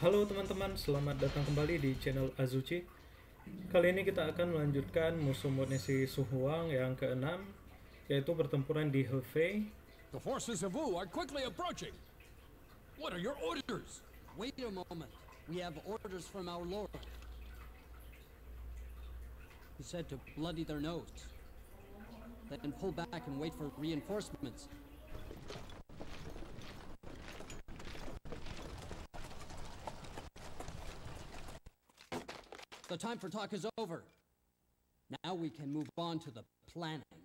Halo teman-teman, selamat datang kembali di channel Azuchi. Kali ini kita akan melanjutkan musuh Monesi Su Huang yang keenam, yaitu pertempuran di Hefei. The forces of Wu are quickly approaching. What are your orders? Wait a moment. We have orders from our lord. He said to bloody their nose, then pull back and wait for reinforcements. The time for talk is over. Now we can move on to the planning.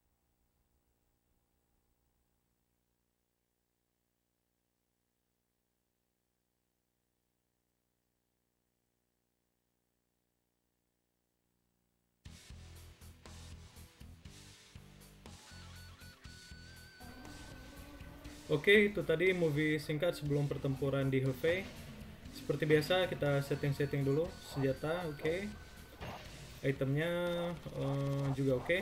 Oke, itu tadi movie singkat sebelum pertempuran di Hefei. Seperti biasa kita setting-setting dulu senjata, oke. Itemnya juga oke.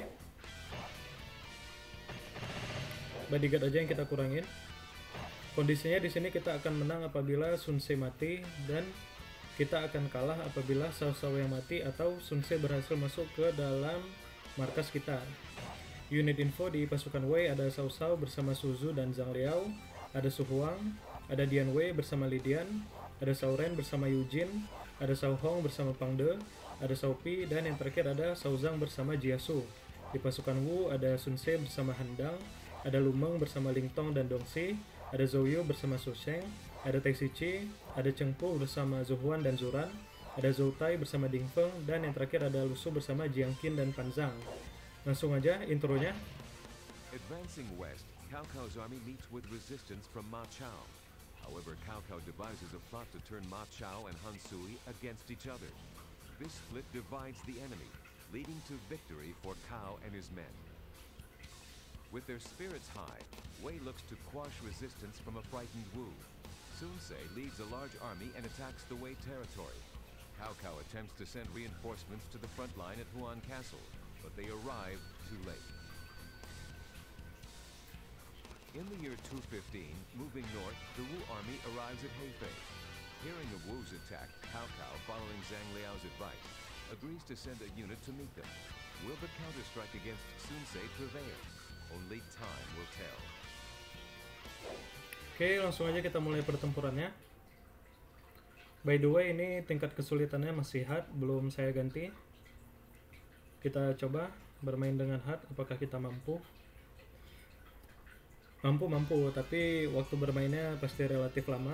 Bodyguard aja yang kita kurangin. Kondisinya di sini kita akan menang apabila Sun Ce mati dan kita akan kalah apabila Cao Cao yang mati atau Sun Ce berhasil masuk ke dalam markas kita. Unit info di pasukan Wei ada Cao Cao bersama Su Zhu dan Zhang Liao, ada Su Huang, ada Dian Wei bersama Li Dian, ada Cao Ren bersama Yu Jin, ada Cao Hong bersama Pang De, ada Cao Pi, dan yang terakhir ada Cao Zhang bersama Jia Su. Di pasukan Wu ada Sun Ce bersama Han Dang, ada Lu Meng bersama Ling Tong dan Dong Xi, ada Zhou Yu bersama Su Sheng, ada Tai Shiqi, ada Cheng Pu bersama Zhu Huan dan Zuran, ada Zhou Tai bersama Ding Feng, dan yang terakhir ada Lu Su bersama Jiang Qin dan Pan Zhang. Langsung aja intronya. Advancing west, Cao Cao's army meets with resistance from Ma Chao. However, Cao Cao devises a plot to turn Ma Chao and Han Sui against each other. This split divides the enemy, leading to victory for Cao and his men. With their spirits high, Wei looks to quash resistance from a frightened Wu. Sun Ce leads a large army and attacks the Wei territory. Cao Cao attempts to send reinforcements to the front line at Huan Castle, but they arrive too late. In the year 215, moving north, the Wu army arrives at Hefei. Hearing of Wu's attack, Cao Cao, following Zhang Liao's advice, agrees to send a unit to meet them. Will the counterstrike against Sun Ce prevail? Only time will tell. Oke, langsung aja kita mulai pertempurannya. By the way, ini tingkat kesulitannya masih hard, belum saya ganti. Kita coba bermain dengan hard, apakah kita mampu? Mampu, tapi waktu bermainnya pasti relatif lama.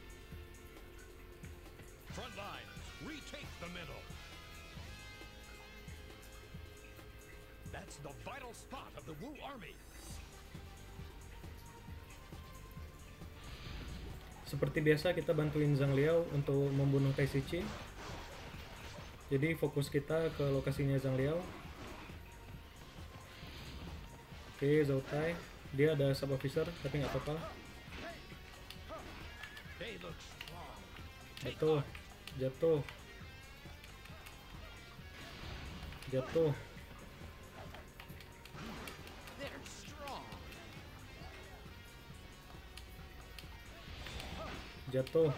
Front lines, retake the middle. That's the vital spot of the Wu army. Seperti biasa kita bantuin Zhang Liao untuk membunuh Tai Shiqi. Jadi fokus kita ke lokasinya Zhang Liao. Oke, Zhou Tai. Dia ada sub officer, tapi nggak apa-apa. Jatuh. Jatuh. Jatuh. Jatuh.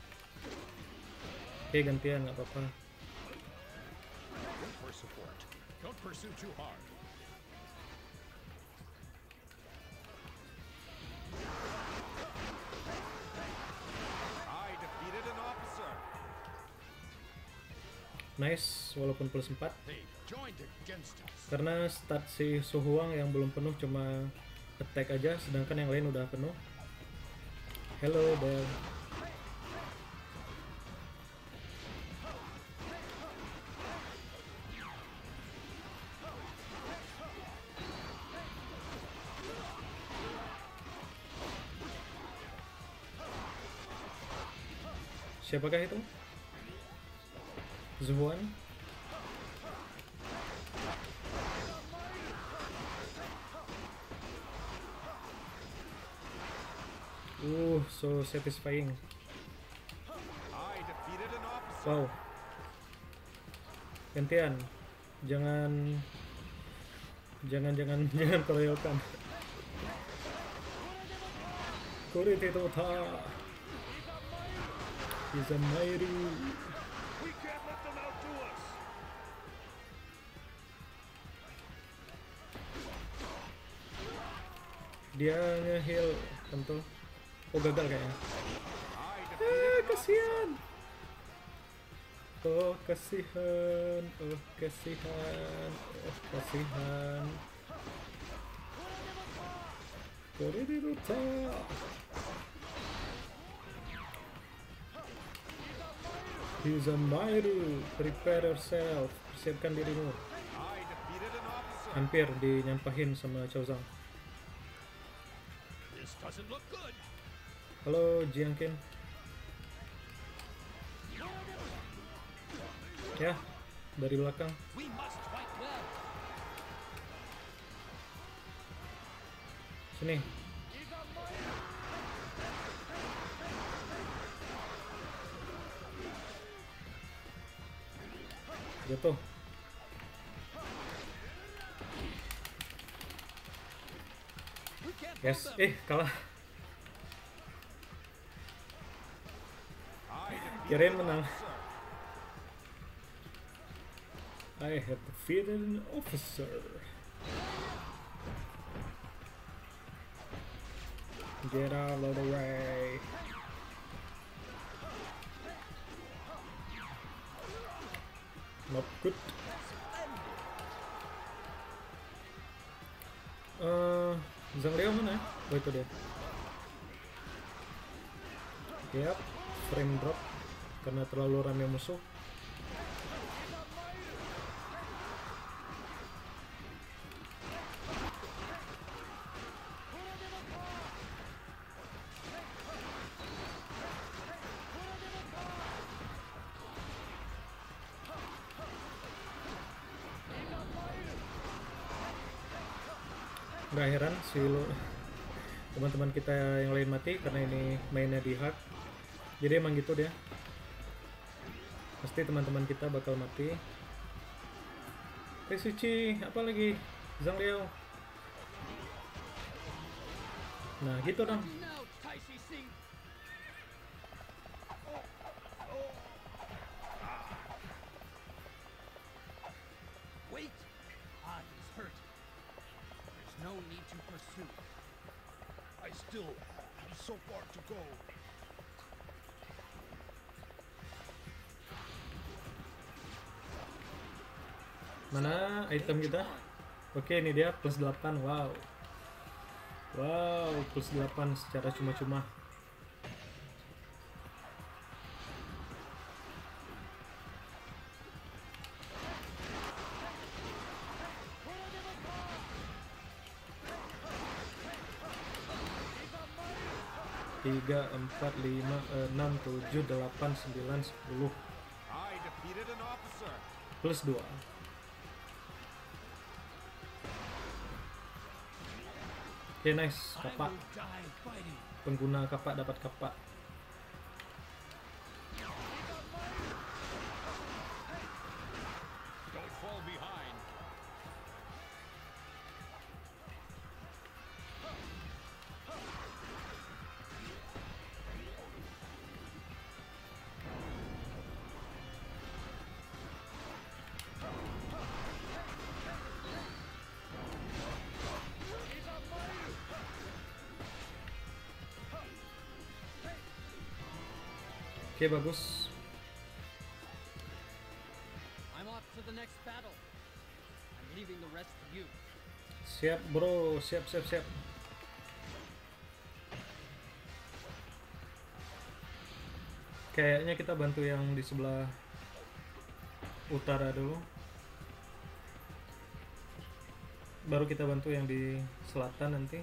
Oke, gantian, nggak apa-apa. For support. Don't pursue too hard. I defeated an officer. Nice, walaupun plus 4. They joined against us. Karena stat si Su Huang yang belum penuh cuma attack aja, sedangkan yang lain udah penuh. Hello there. Siapakah itu? Zhu Huan? So satisfying. I defeated an officer. Wow. Gantian. Jangan keroyokan. Kurite Tota. Yuzamairu. We can't let them outdo us. Dia nge-heal tentu. Oh gagal kayaknya. Kasihan. Oh kasihan. Oh kasihan. Oh kasihan. Koridiruta. Yuzamairu, prepare yourself. Persiapkan dirimu. Hampir dinyampahin sama Chaozang. This doesn't look good. Halo Jiangkin. Ya, dari belakang. We must fight well. Sini. Jatuh. We can't Yes. hold them. Kalah. Kirain menang. I have defeated an officer. Get out of the way. Not good. Zhang Liao mana? Oh itu dia. Yap, frame drop karena terlalu ramai musuh. Nggak heran si teman-teman kita yang lain mati karena ini mainnya di hack. Jadi emang gitu dia. Pasti teman-teman kita bakal mati. Suci, apa lagi? Zhang Liao. Nah gitu dong. Now, Tai Sing. Wait. He's hurt. There's no need to pursue. I still have so far to go. Mana item kita? Oke, ini dia plus 8. Wow. Wow, plus 8 secara cuma-cuma. Tiga, 4, 5, 6, 7, 8, 9, 10 I defeated an officer. plus 2. Oke, nice. Kapak. Die fighting. Pengguna kapak dapat kapak. Don't fall behind. Oke, bagus. I'm off to the next battle. I'm leaving the rest to you. Siap, bro. Siap, siap, siap. Kayaknya kita bantu yang di sebelah utara dulu. Baru kita bantu yang di selatan nanti.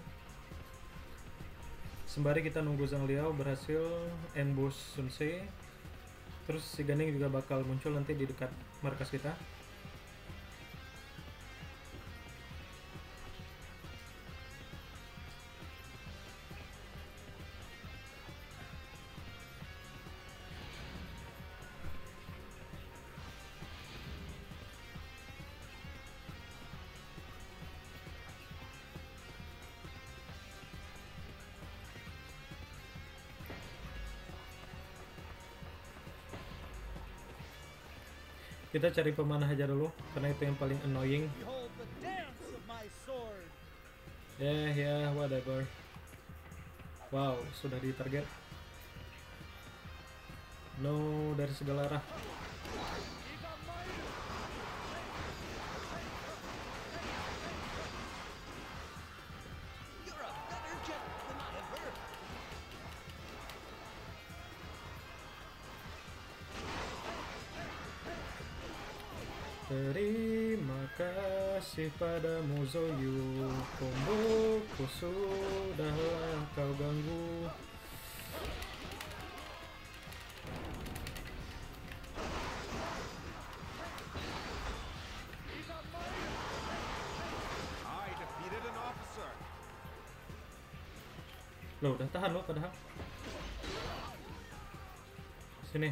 Sembari kita nunggu Zhang Liao berhasil ambush Sun Ce. Terus si Ganing juga bakal muncul nanti di dekat markas kita. Kita cari pemanah aja dulu karena itu yang paling annoying. Behold the dance of my sword. Ya, whatever. Wow, sudah ditarget. No, dari segala arah. You're a better jet than I have heard. Terima kasih padamu Zoyu, komboku sudahlah kau ganggu. I defeated an officer. Loh, udah tahan loh padahal. Sini.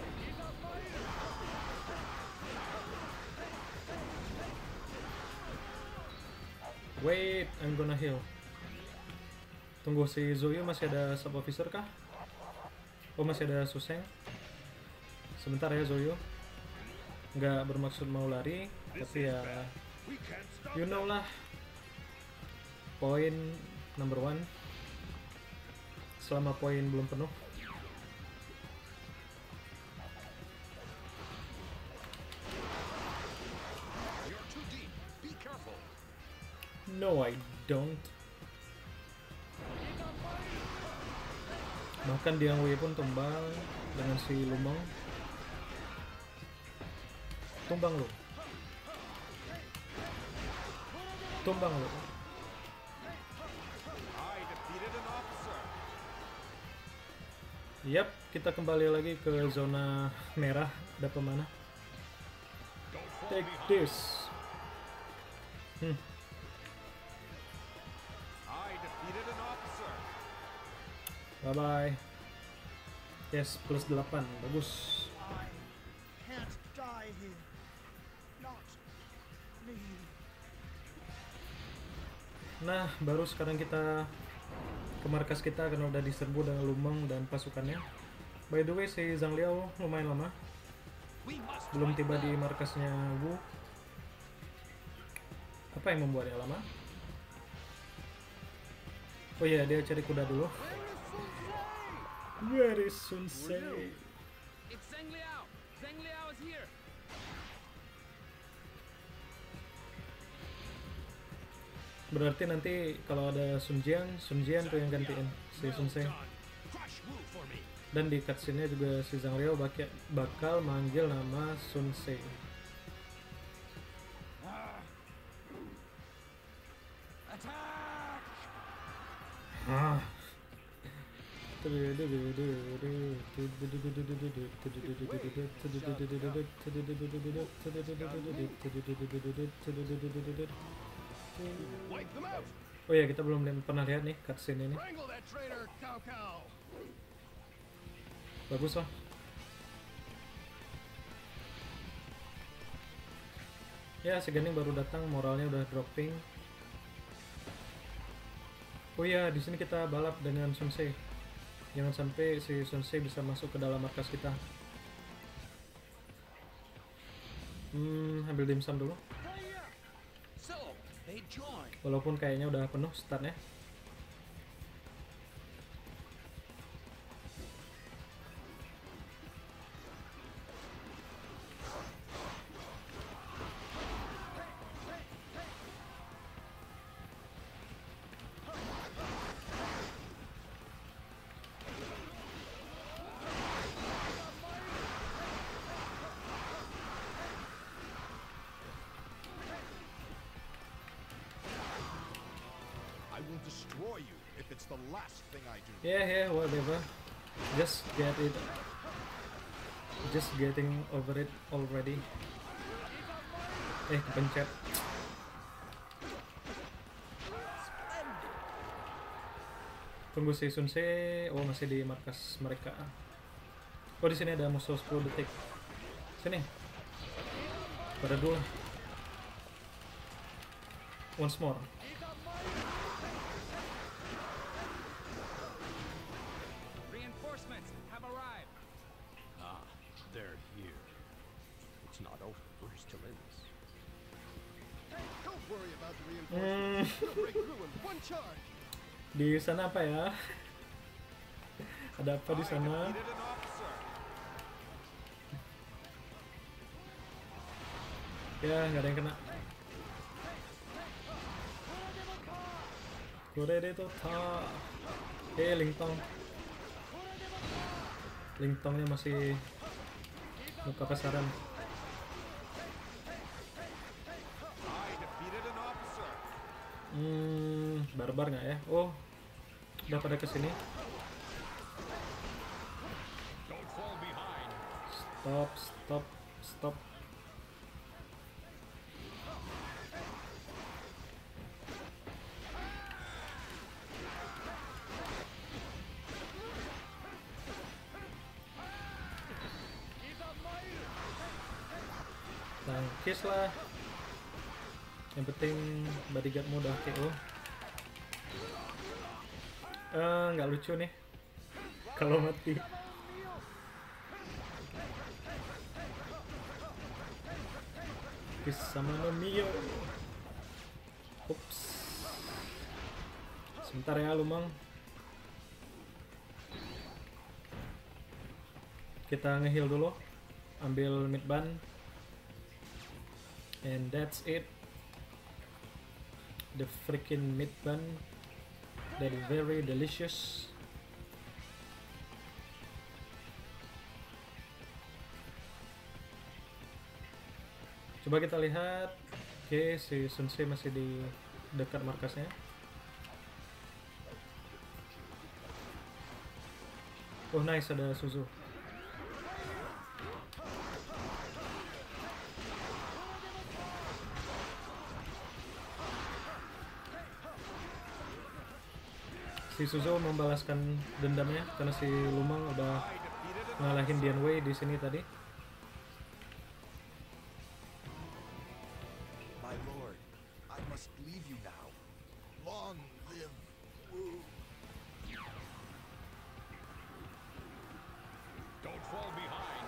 Wait, I'm gonna heal. Tunggu, si Zoyu masih ada sub officer kah? Oh, masih ada Suseng. Sebentar ya Zoyu. Nggak bermaksud mau lari, tapi ya We can't stop. you know lah. Poin number 1. Selama poin belum penuh. You're too deep. Be careful. No, I don't. Bahkan Diang Wei pun tumbang dengan si Lumong. Tumbang lo. Tumbang lo. I defeated an officer. Yap, kita kembali lagi ke zona merah. Ada pemanah. Take this. I defeated an officer. Bye bye. Yes, plus 8. Bagus. I can't die here. Not me. Nah, baru sekarang kita ke markas kita karena udah diserbu dengan Lumong dan pasukannya. By the way, si Zhang Liao lumayan lama. We must Belum fight tiba di back. markasnya Wu. Apa yang membuatnya lama? Oh iya, dia cari kuda dulu. Where is Sun Ce? It's Zheng Liao. Zheng Liao is here. Berarti nanti kalau ada Sun Jian tuh yang gantiin si Sun Ce. Crush Wu for me. Dan di cutscene-nya juga si Zhang Liao bakal manggil nama Sun Ce. Attack! Ah. Wipe them out. Oh ya, kita belum pernah lihat nih cutscene ini. Wrangle that traitor, Cao Cao. Bagus lah. Ya, si Gening baru datang, moralnya udah dropping. Oh ya, di sini kita balap dengan Sun Ce. Jangan sampai si Sun Ce bisa masuk ke dalam markas kita. Ambil dimsum dulu. So, they joined. Walaupun kayaknya udah penuh startnya. I will destroy you if it's the last thing I do. Yeah, whatever. Just get it. Just getting over it already. Kepencet. Tunggu si Sun Ce. Oh, masih di markas mereka. Oh, di sini ada musuh 10 detik. Sini. Pada dulu. Once more. Reinforcements have arrived. Ah, they're here. It's It's not over. We're still in this. Don't worry about the reinforcements. We'll break through in one charge. Di sana apa ya? Ada apa di I sana? defeated an officer. Ya, nggak ada yang kena. Kurede to ta. Lingtong. Lingtongnya masih muka pasaran. I defeated an officer. Barbar nggak ya? Oh, udah pada kesini. Don't fall behind. Stop, stop, stop. Tangkis lah. Yang penting bodyguardmu udah KO. Nggak lucu nih kalau mati. Sama no Mio. Ups. Sebentar ya Lumang. Kita nge-heal dulu. Ambil mid ban. And that's it. The freaking meat bun that is very delicious. Coba kita lihat. Oke, si Sunsei masih di dekat markasnya. Oh nice, ada Suzu. Si Suzu membalaskan dendamnya karena si Lumang udah ngalahin Dian Wei di sini tadi. My lord, I must leave you now. Long live Wu. Don't fall behind.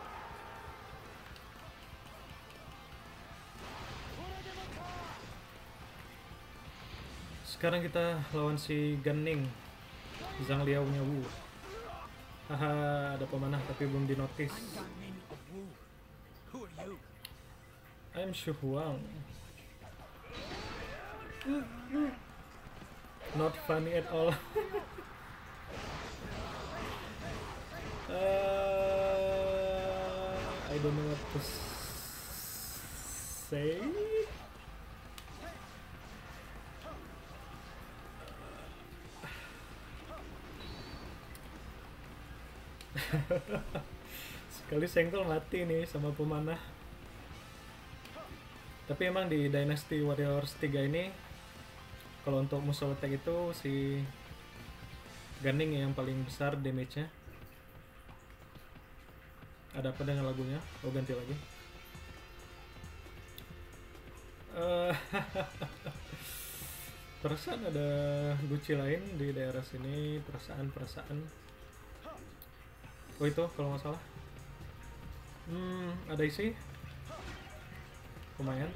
Sekarang kita lawan si Ganning, Zhang Liao nya Wu. Haha, ada pemanah tapi belum di notice. Who are you? I'm Shu Huang. Not funny at all. I don't know what to say. Sekali senggol mati nih sama pemanah. Tapi emang di Dynasty Warriors 3 ini kalau untuk musuh attack itu si Ganning yang paling besar damage-nya. Ada apa dengan lagunya? Oh, ganti lagi. Perasaan ada Gucci lain di daerah sini. Perasaan. Oh itu kalau nggak salah. Ada isi. Lumayan.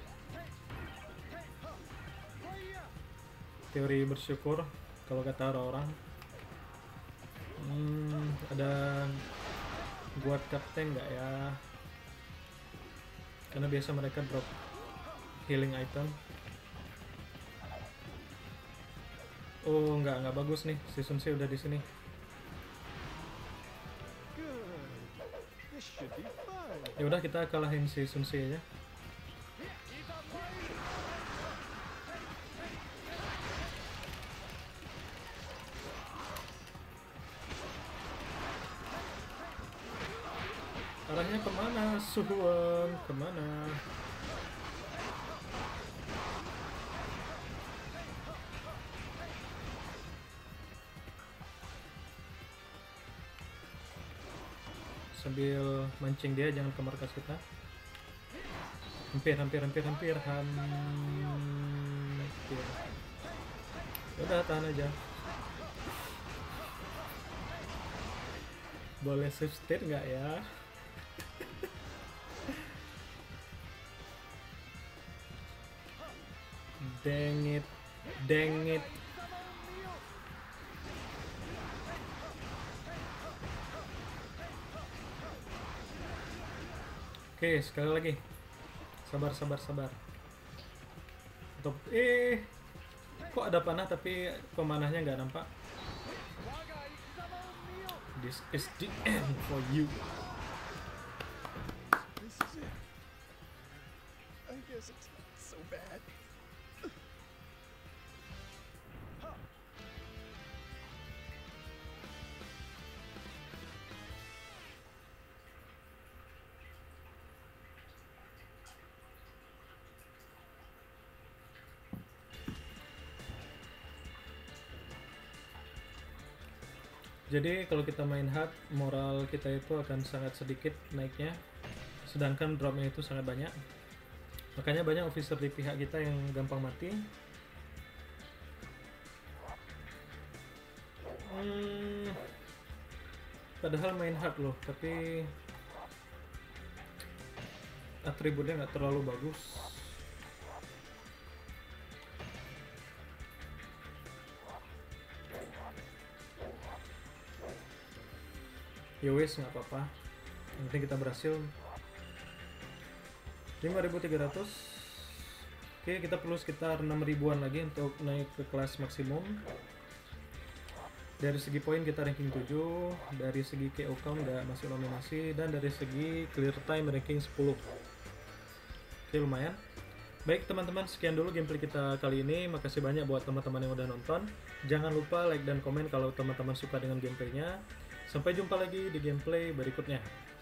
Teori bersyukur kalau kata orang-orang. Ada buat kapten nggak ya? Karena biasa mereka drop healing item. Oh nggak bagus nih. Si Sunsei udah di sini. This should be fun. Ya udah kita kalahin si Sunsei aja. Arahnya kemana? Suwon kemana? Sambil mancing dia, jangan ke markas kita. Hampir. Udah tahan aja. Boleh save state nggak ya? Dang it. Dang it. Oke, sekali lagi. Sabar, sabar, sabar. Top. Kok ada panah tapi pemanahnya nggak nampak? This is the end for you. This is it. I guess it's not so bad. Jadi kalau kita main hard, moral kita itu akan sangat sedikit naiknya, sedangkan dropnya itu sangat banyak. Makanya banyak officer di pihak kita yang gampang mati. Padahal main hard loh, tapi atributnya nggak terlalu bagus. Ya wes, nggak apa-apa, yang penting kita berhasil. 5.300. Oke, kita perlu sekitar 6.000-an lagi untuk naik ke kelas maksimum. Dari segi poin kita ranking 7, dari segi KO count nggak masuk nominasi, dan dari segi clear time ranking 10. Oke, lumayan. Baik teman-teman, sekian dulu gameplay kita kali ini. Makasih banyak buat teman-teman yang udah nonton. Jangan lupa like dan komen kalau teman-teman suka dengan gameplaynya. Sampai jumpa lagi di gameplay berikutnya.